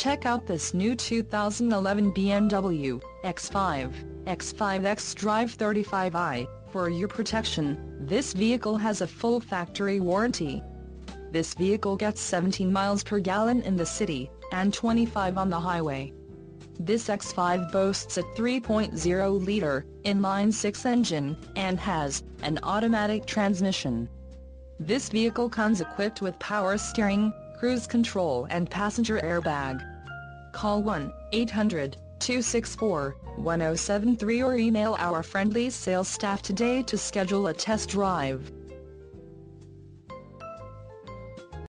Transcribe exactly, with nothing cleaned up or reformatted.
Check out this new two thousand eleven B M W X five X five xDrive thirty-five i. For your protection, this vehicle has a full factory warranty. This vehicle gets seventeen miles per gallon in the city, and twenty-five on the highway. This X five boasts a three point oh liter, inline-six engine, and has an automatic transmission. This vehicle comes equipped with power steering, cruise control and passenger airbag. Call one eight hundred, two six four, one oh seven three or email our friendly sales staff today to schedule a test drive.